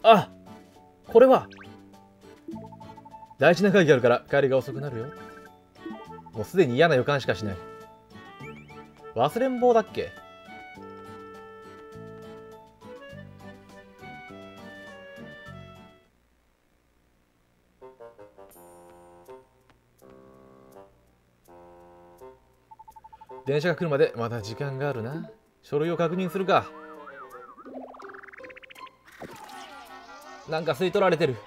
あ、これは大事な会議あるから帰りが遅くなるよ。もうすでに嫌な予感しかしない。忘れん坊だっけ？電車が来るまでまだ時間があるな。書類を確認するか。なんか吸い取られてる。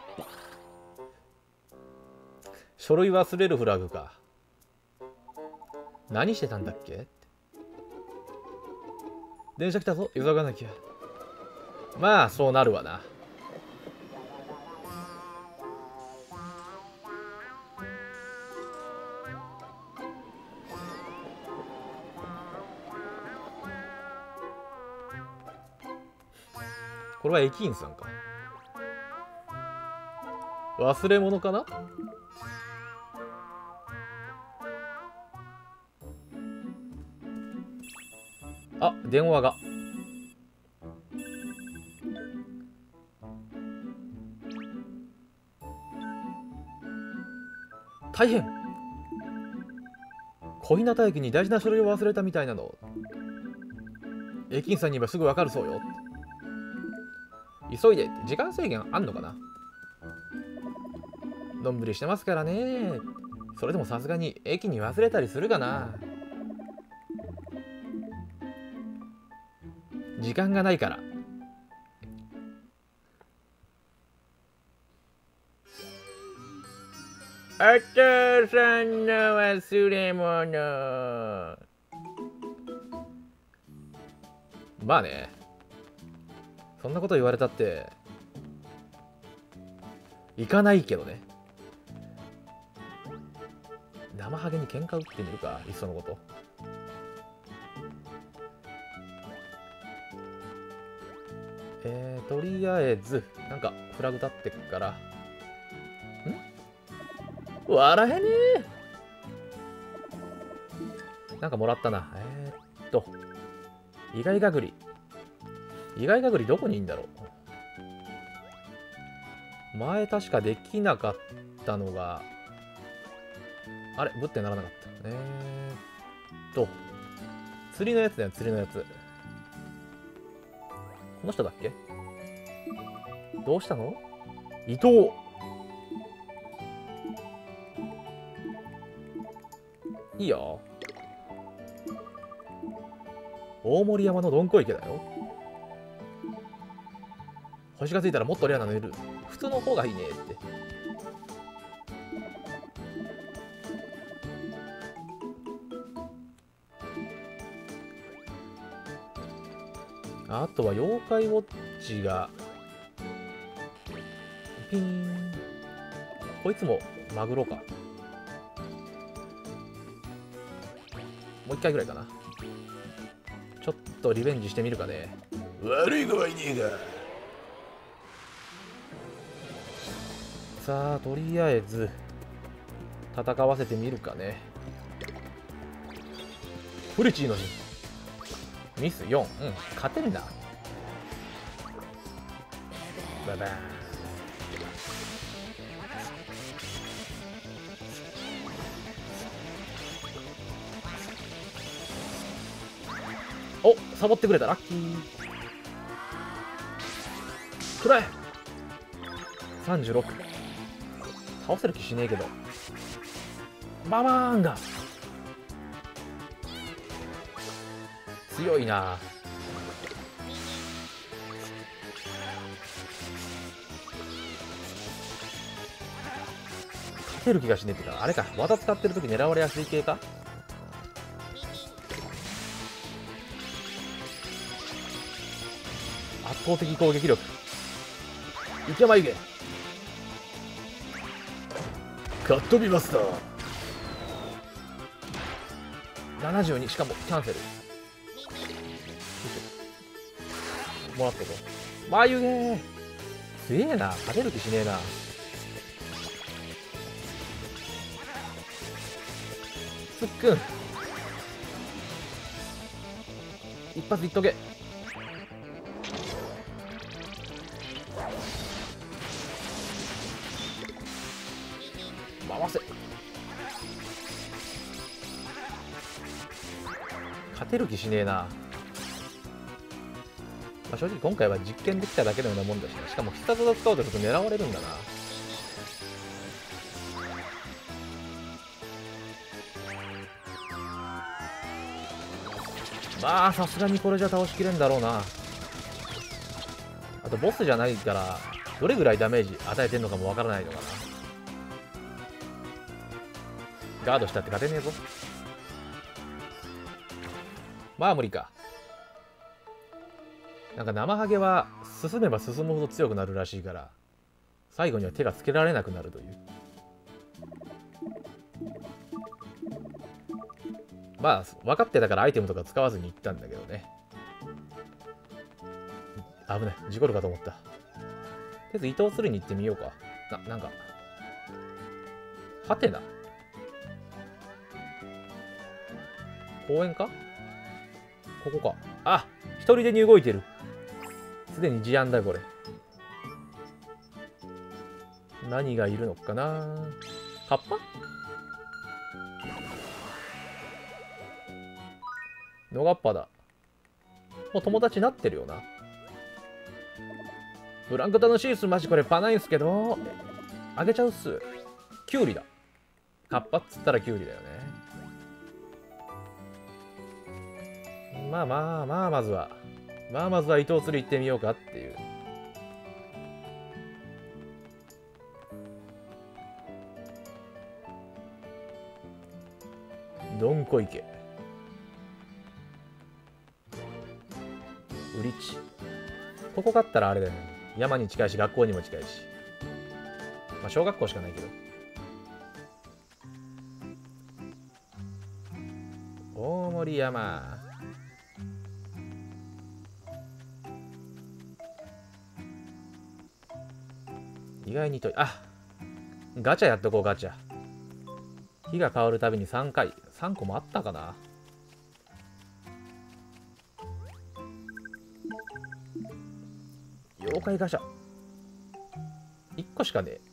書類忘れるフラグか。何してたんだっけ？電車来たぞ、急がなきゃ。まあそうなるわな。これは駅員さんか。忘れ物かな？あ、電話が。大変。小日向駅に大事な書類を忘れたみたいなの。駅員さんに言えばすぐわかるそうよ。急いでって時間制限あんのかな？のんびりしてますからね。それでもさすがに駅に忘れたりするかな。時間がないから。お父さんの忘れ物。まあね、そんなこと言われたって行かないけどね。生ハゲに喧嘩打ってみるか、いっそのこと。とりあえずなんかフラグ立ってっから。笑えねえ。なんかもらったな。意外がぐり。意外がぐりどこにいんだろう。前確かできなかったのが、あれぶってならなかった。釣りのやつだよ、釣りのやつ。この人だっけ？どうしたの？伊藤。いいよ。大森山のどんこ池だよ。星がついたらもっとレアなのいる。普通の方がいいねって。あとは妖怪ウォッチがピーン。こいつもマグロか。もう一回ぐらいかな。ちょっとリベンジしてみるかね。悪い子はいねえが。さあとりあえず戦わせてみるかね。フリチーの陣ミス4。勝てんな。ババーン。お、サボってくれた。ラッキー。くらえ。36。倒せる気しねえけど。ババーンが強いな。勝てる気がしねえってか、あれか、技使ってる時狙われやすい系か。圧倒的攻撃力。池眉毛。カットビマスター。72。しかもキャンセル。もらってこう。眉毛。すげえな。勝てる気しねえな。つっくん。一発いっとけ。 勝てる気しねえな。まあ、正直今回は実験できただけのようなもんだしね。しかも必殺技使うとちょっと狙われるんだな。まあさすがにこれじゃ倒しきれんだろうな。あとボスじゃないからどれぐらいダメージ与えてんのかもわからないのかな。ガードしたって勝てねえぞ。まあ無理か。なんか生ハゲは進めば進むほど強くなるらしいから最後には手がつけられなくなるという。まあ分かってたからアイテムとか使わずに行ったんだけどね。危ない、事故るかと思った。とりあえず伊藤鶴に行ってみようか。なんかはてな公園か、ここか。あ、一人でに動いてる。すでに事案だこれ。何がいるのかな。カッパ、ノガッパだ。もう友達になってるよな。ブランク楽しいっす。マジこれパないんすけどあげちゃうっす。キュウリだ。カッパっつったらキュウリだよね。まあまずは伊藤鶴行ってみようかっていう。どんこ池ウリチ、ここ勝ったらあれだよね。山に近いし学校にも近いし、まあ小学校しかないけど。大森山、意外に遠い。あ、ガチャやっとこう。ガチャ日が変わるたびに3回3個もあったかな。妖怪ガチャ1個しかねえ。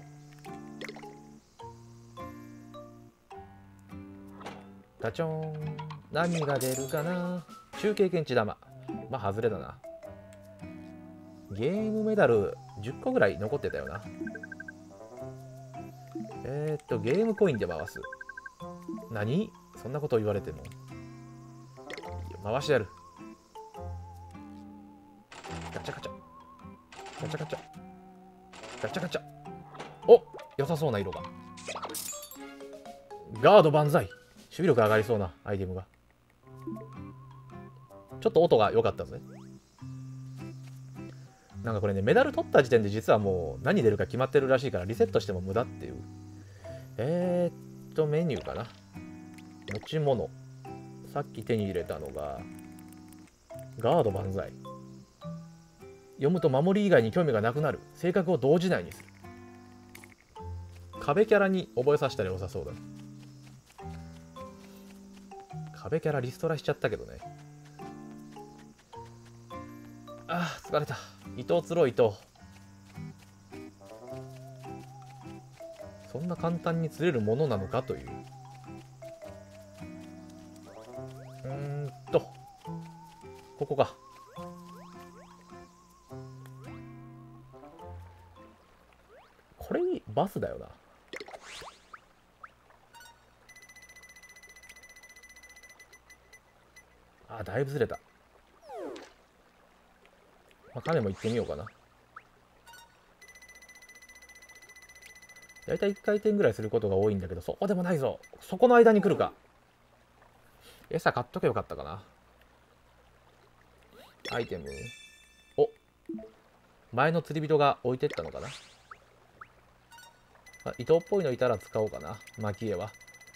ガチョーン、何が出るかな。中継検知玉、まあ外れだな。ゲームメダル10個ぐらい残ってたよな。ゲームコインで回す。何そんなこと言われても回してやる。ガチャガチャガチャガチャガチャガチャ。お、良さそうな色が。ガード万歳。守備力上がりそうなアイテムが。ちょっと音が良かったぜ。なんかこれね、メダル取った時点で実はもう何出るか決まってるらしいからリセットしても無駄っていう。メニューかな。持ち物、さっき手に入れたのがガード万歳。読むと守り以外に興味がなくなる。性格を動じないにする。壁キャラに覚えさせたら良さそうだ。壁キャラリストラしちゃったけどね。あー疲れた。伊藤つろ伊藤、そんな簡単に釣れるものなのかという。ここか。これバスだよな。あ、だいぶずれた。まあ、亀も行ってみようかな。だいたい1回転ぐらいすることが多いんだけど、そこでもないぞ。そこの間に来るか。餌買っとけよかったかな。アイテム。お、前の釣り人が置いてったのかな。あ、糸っぽいのいたら使おうかな。蒔絵は。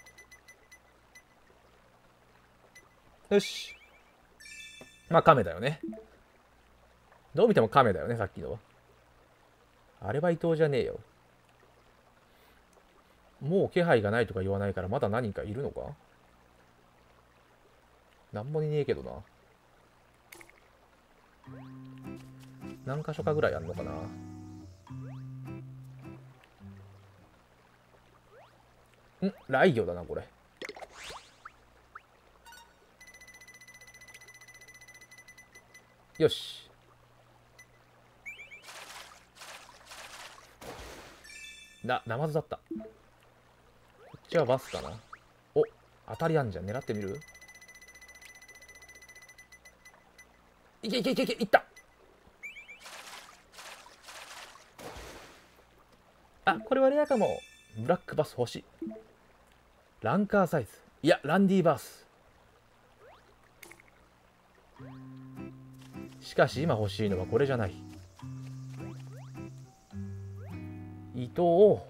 よし。まあ亀だよね。どう見ても亀だよね、さっきのは。あれは伊藤じゃねえよ。もう気配がないとか言わないからまだ何かいるのか。なんもいねえけどな。何箇所かぐらいあんのかな。雷魚だなこれ。 よし。ナマズだった。こっちはバスかな。お、当たりあんじゃん。狙ってみる。いけいけいけいけ、いった。あ、これはレアかも。ブラックバス欲しい。ランカーサイズ。いや、ランディバース。しかし今欲しいのはこれじゃない。糸を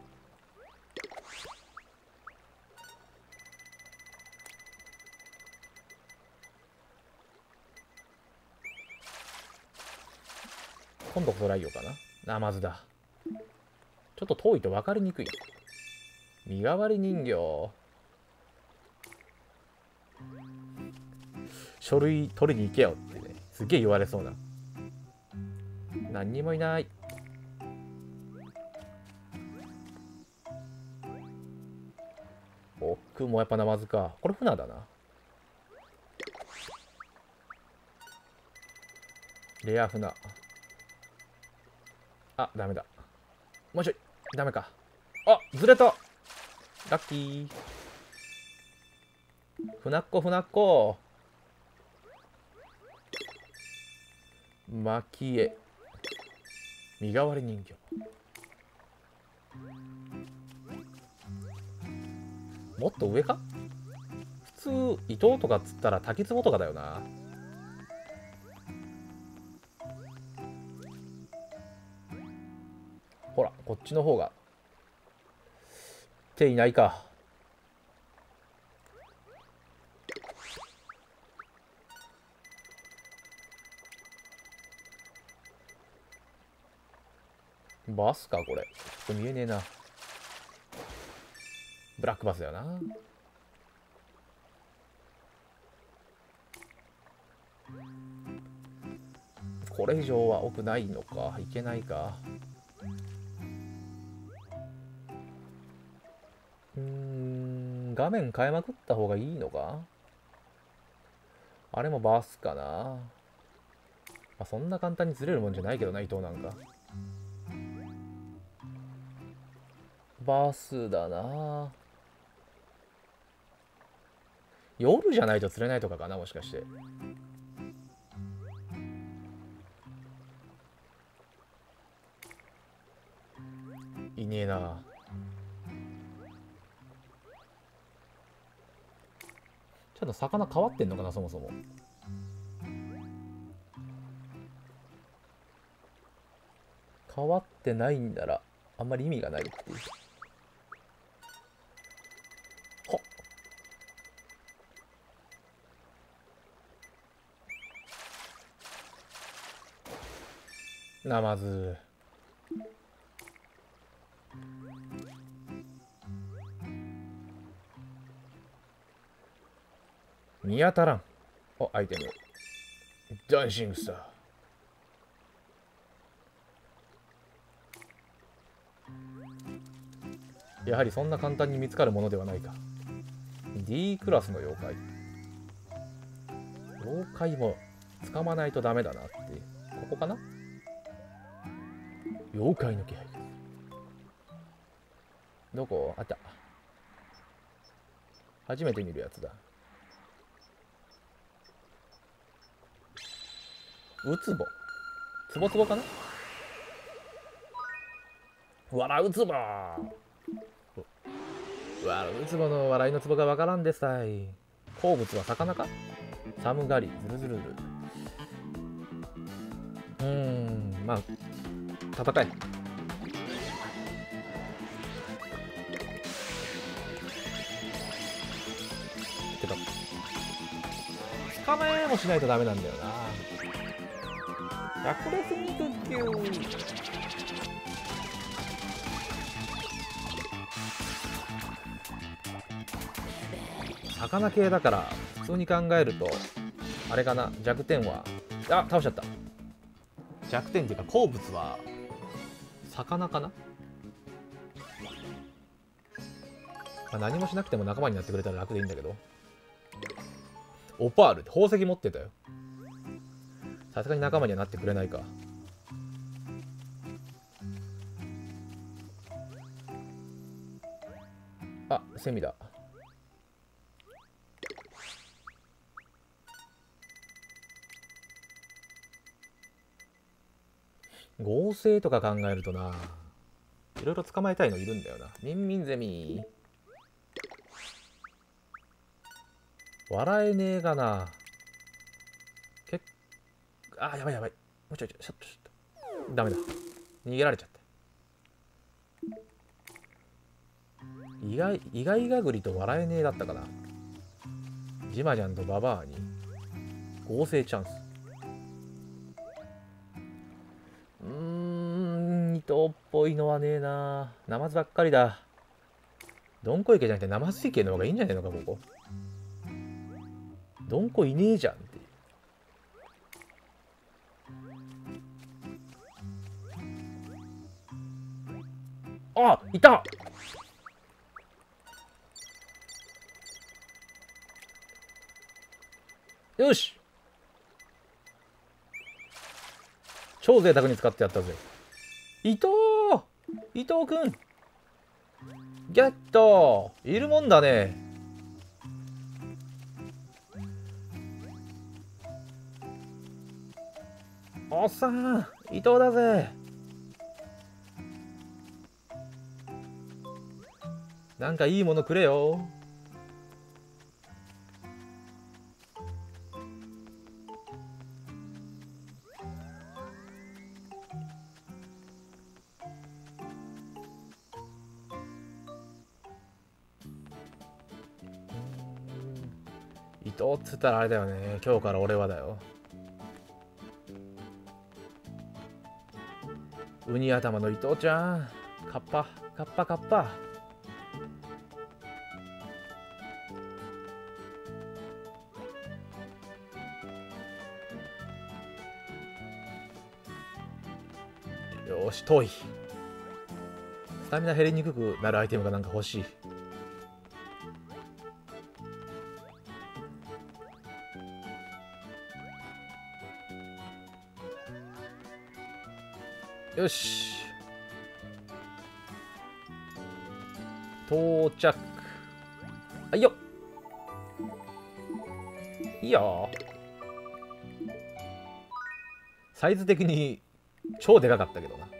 今度トライようかな。ナマズだ。ちょっと遠いと分かりにくい。身代わり人形。書類取りに行けよってね、すげえ言われそうな。何にもいない。奥もやっぱナマズか。これ船だな。レア船。あ、ダメだ。もうちょい。ダメか。あ、ずれた。ラッキー。船っ子船っ子。蒔絵。身代わり人形。もっと上か。普通伊藤とかっつったら滝壺とかだよな。ほらこっちの方が手いないか。バスかこれ。ちょっと見えねえな。ブラックバスだよな。これ以上は奥ないのか。いけないか。画面変えまくった方がいいのか。あれもバスかな。まあ、そんな簡単にずれるもんじゃないけどな、伊藤なんか。バスだな。夜じゃないと釣れないとかかな、もしかして。いねえな。ちょっと魚変わってんのかな、そもそも。変わってないんならあんまり意味がないっていう。ほっ。ナマズ。見当たらん。お、アイテム。ダンシングスター。やはりそんな簡単に見つかるものではないか。D クラスの妖怪。妖怪も捕まないとダメだなって。ここかな。妖怪の気配。どこあった。初めて見るやつだ。ウツボ。ツボツボかな。笑うツボ。笑うツボの笑いのツボがわからんでさい。好物は魚か。寒がり。ずるずるずる。まあ戦え。けど捕まえもしないとダメなんだよな。百列肉球。魚系だから普通に考えるとあれかな。弱点は倒しちゃった。弱点っていうか好物は魚かな。まあ、何もしなくても仲間になってくれたら楽でいいんだけど。オパールって宝石持ってたよ。 さすがに仲間にはなってくれないか。あ、セミだ。合成とか考えるとな、いろいろ捕まえたいのいるんだよな。ミンミンゼミ。笑えねえがな。あ、やばいやばい。もうちょいちょい、シャッとシャッと。ダメだ。逃げられちゃった。意外がぐりと笑えねえだったかな。ジマジャンとババアに合成チャンス。糸っぽいのはねえな。ナマズばっかりだ。ドンコ池じゃなくてナマズ池の方がいいんじゃねえのか、ここ。ドンコいねえじゃんっていう。あ、いた。よし、超贅沢に使ってやったぜ。伊藤くん、ゲット。いるもんだね。おっさん、伊藤だぜ。なんかいいものくれよ。伊藤っつったらあれだよね。今日から俺はだよ。ウニ頭の伊藤ちゃん。カッパカッパカッパ。よし、遠い。スタミナ減りにくくなるアイテムがなんか欲しい。よし、到着。はいよ。いいよ。サイズ的に超でかかったけどな。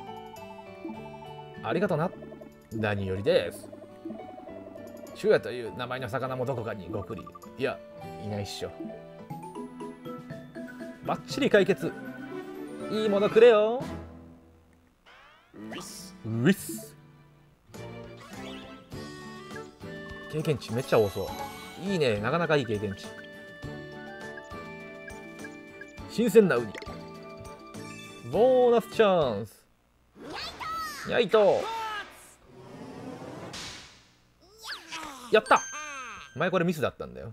ありがとな。何よりです。シュヤという名前の魚もどこかにごくり。いや、いないっしょ。バッチリ解決。いいものくれよ。ウィス。経験値めっちゃ多そう。いいね、なかなかいい経験値。新鮮なウニ。ボーナスチャンス。やいと。やった。前これミスだったんだよ。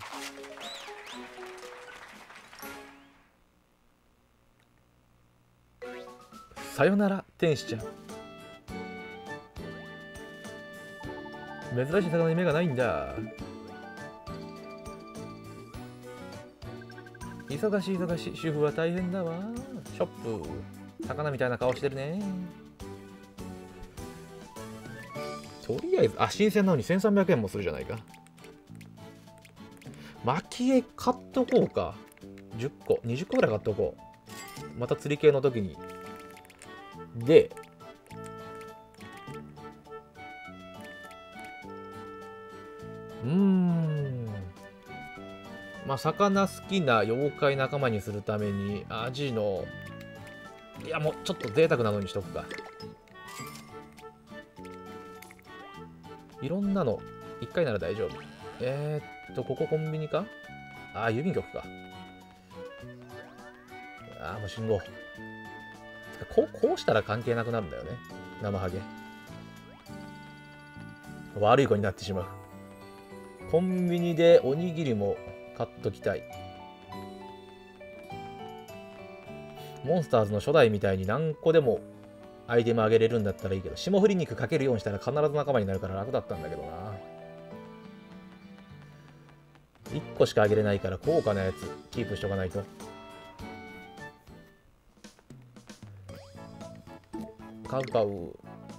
さよなら天使ちゃん。珍しい魚に目がないんだ。忙しい忙しい。主婦は大変だわ。ショップ。魚みたいな顔してるね。とりあえず、あ、新鮮なのに1300円もするじゃないか。蒔絵買っとこうか。10個、20個ぐらい買っとこう。また釣り系の時に。で、まあ、魚好きな妖怪仲間にするために、アジの、いや、もうちょっと贅沢なのにしとくか。いろんなの、1回なら大丈夫。ここコンビニか？ああ、郵便局か。ああ、もう信号。こうしたら関係なくなるんだよね。生ハゲ。悪い子になってしまう。コンビニでおにぎりも買っときたい。モンスターズの初代みたいに何個でもアイテムあげれるんだったらいいけど、霜降り肉かけるようにしたら必ず仲間になるから楽だったんだけどな。1個しかあげれないから高価なやつキープしとかないと。 買う買う。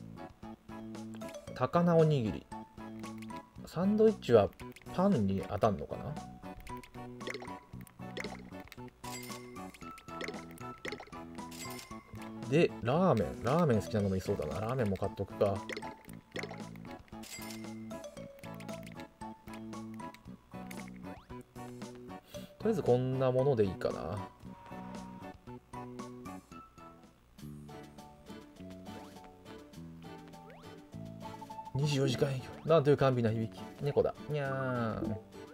高菜おにぎり。サンドイッチはパンに当たんのかな。で、ラーメン好きなのもいそうだな。ラーメンも買っとくか。とりあえずこんなものでいいかな。24時間営業。なんという甘美な響き。猫だ。にゃーん。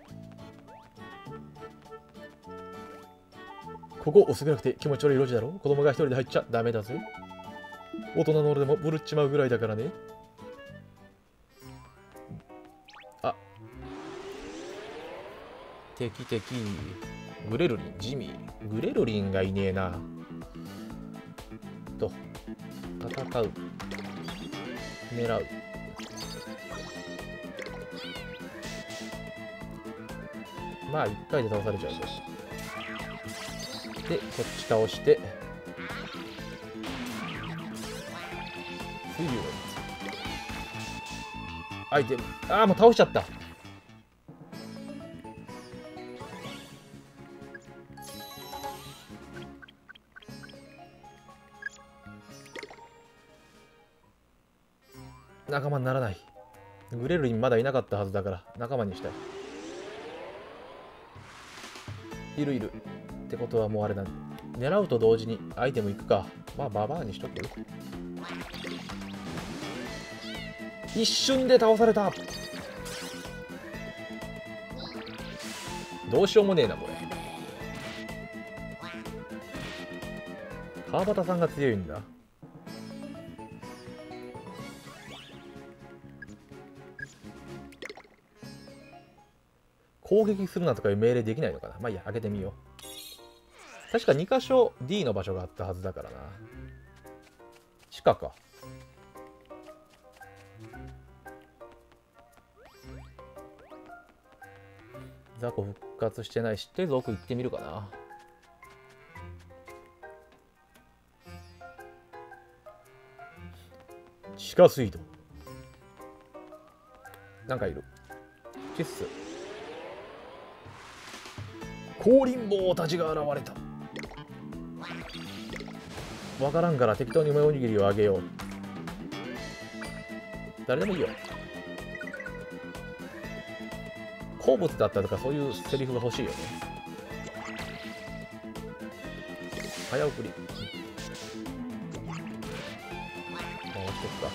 ここ薄暗くて気持ち悪い路地だろ。子供が一人で入っちゃダメだぜ。大人の俺でもブルっちまうぐらいだからね。あ。敵。グレルリン、ジミー。グレルリンがいねえな。と。戦う。狙う。まあ1回で倒されちゃうぞ。で、こっち倒して、水流のアイテム。ああ、もう倒しちゃった。仲間にならない。グレルリンまだいなかったはずだから仲間にしたい。いるってことはもうあれだ、ね、狙うと同時にアイテムいくか。まあババアにしとく。一瞬で倒された。どうしようもねえなこれ。川端さんが強いんだ。攻撃するなとかいう命令できないのかな。まあいいや、開けてみよう。確か2箇所 D の場所があったはずだからな。地下か。雑魚復活してないし、とりあえず奥行ってみるかな。地下水道。なんかいる。チッス。降臨坊たちが現れた。わからんから適当に梅おにぎりをあげよう。誰でもいいよ。好物だったとかそういうセリフが欲しいよね。早送り。回してくか。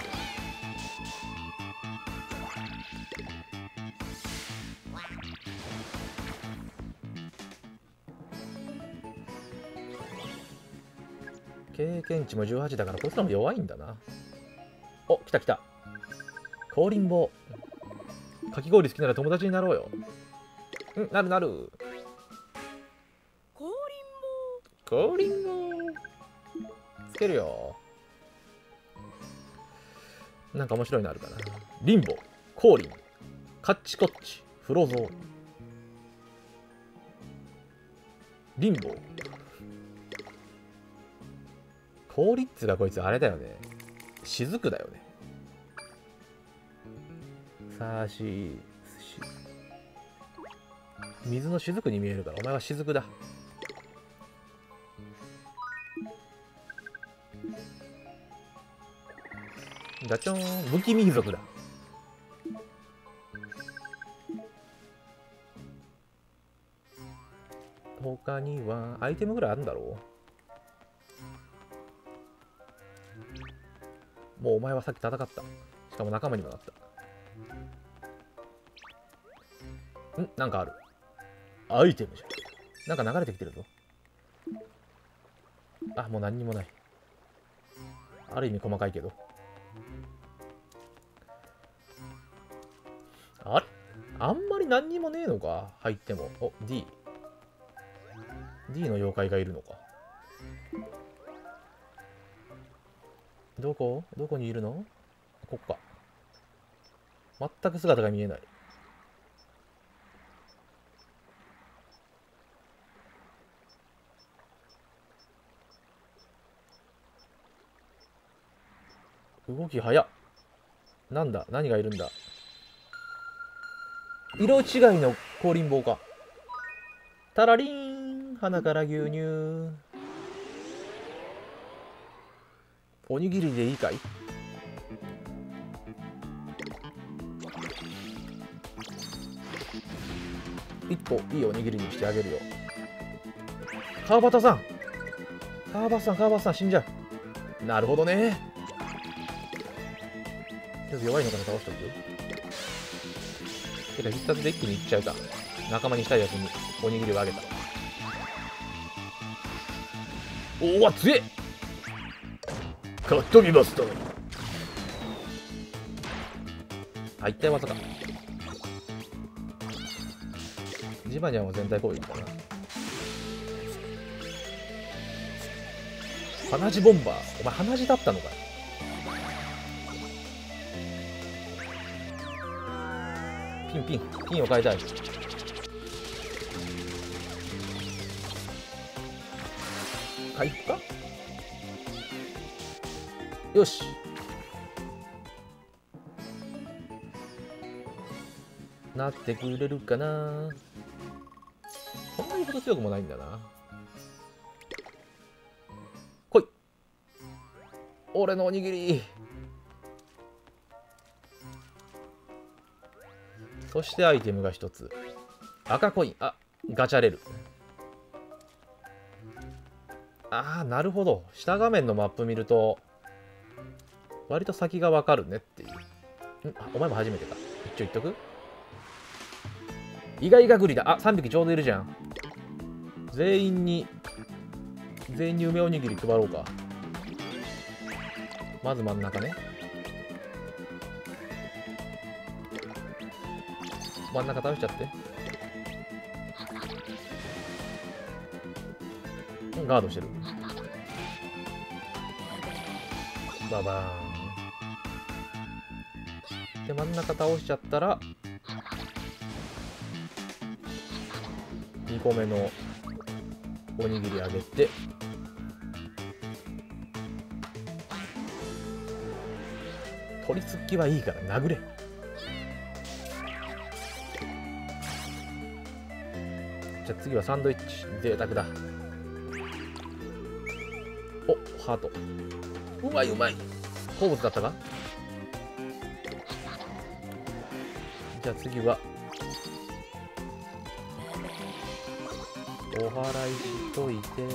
経験値も18だからこいつらも弱いんだな。お、来た。降臨坊。かき氷好きなら友達になろうよ。なる。降臨坊つけるよ。なんか面白いのあるかな。リンボ、降臨、カッチコッチ、フロゾー。リンボ降臨っつがこいつあれだよね。雫だよね。さし水の雫に見えるからお前は雫だ。ガチョーン、不気味族だ。他にはアイテムぐらいあるんだろう。もうお前はさっき戦った。しかも仲間にもなった。なんかある。アイテムじゃん。なんか流れてきてるぞ。あ、もう何にもない。ある意味細かいけど。あれあんまり何にもねえのか入っても。お、D。D の妖怪がいるのか。どこにいるの？こっか。全く姿が見えない。 動き早っ。なんだ、何がいるんだ。色違いの香林棒か。タラリーン、鼻から牛乳。おにぎりでいいかい。一個いいおにぎりにしてあげるよ。川端さん、川端さん死んじゃう。なるほどね。ちょっと弱いのから倒しとく。てか必殺で一気にいっちゃうか。仲間にしたいやつにおにぎりをあげた。おお、強え。カットビバスター。あ、一体技か。ジバニャンは全体攻撃かな。鼻血ボンバー。お前鼻血だったのか。ピンを変えたい。回復か。よし。なってくれるかな。そんなにほど強くもないんだな。来い。俺のおにぎり。そしてアイテムが一つ。赤コイン。あ、ガチャレル。ああ、なるほど。下画面のマップ見ると、割と先がわかるねっていう。あ、お前も初めてか。一応言っとく。意外がぐりだ。あ、3匹ちょうどいるじゃん。全員に梅おにぎり配ろうか。まず真ん中ね。真ん中倒しちゃって。ガードしてる。ババーン。で、真ん中倒しちゃったら、2個目のおにぎりあげて、取り付きはいいから殴れ。じゃあ次はサンドイッチ。贅沢だ。お、ハート。うまいうまい。好物だったか。じゃあ次はお祓いしといて。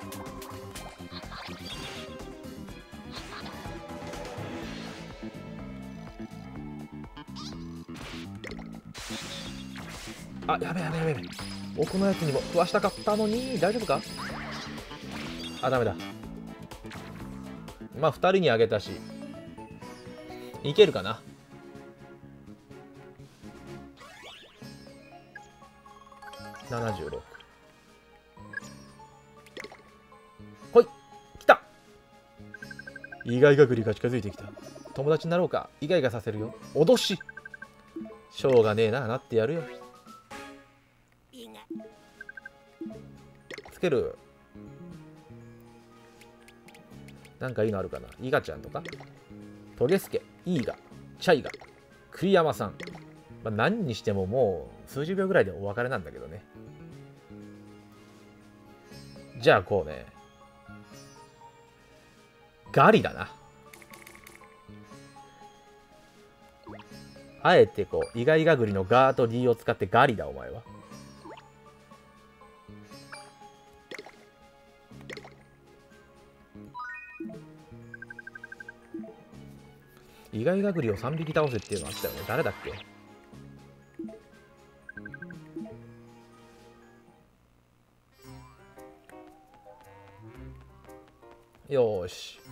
あ、やべやべやべやべ。奥のやつにも食わしたかったのに。大丈夫か。あ、ダメだ。まあ2人にあげたしいけるかな。76。ほい、来た。意外がぐりが近づいてきた。友達になろうか。イガイガさせるよ。脅し。しょうがねえな、なってやるよ。つける。なんかいいのあるかな。イガちゃんとかトゲスケ、イーガ、チャイガ、栗山さん。まあ、何にしてももう数十秒ぐらいでお別れなんだけどね。じゃあこうね、ガリだな。あえてこうイガイガグリのガーと D を使ってガリだ。お前はイガイガグリを3匹倒せっていうのあったよね。誰だっけ。よーし。